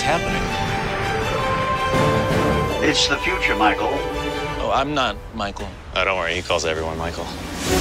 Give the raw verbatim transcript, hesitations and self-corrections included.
happening? It's the future, Michael. Oh, I'm not Michael. Oh, don't worry, he calls everyone Michael.